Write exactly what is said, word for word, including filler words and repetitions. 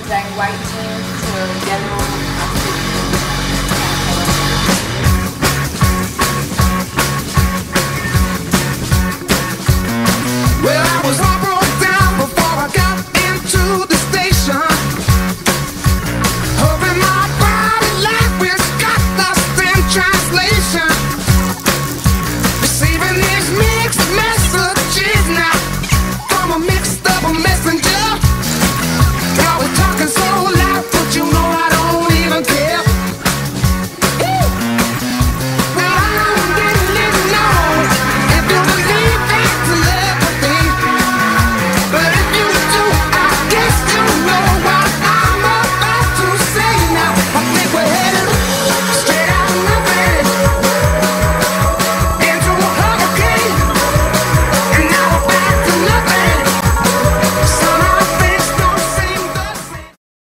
Like white jeans to yellow outfit. Well, I was all broke down before I got into the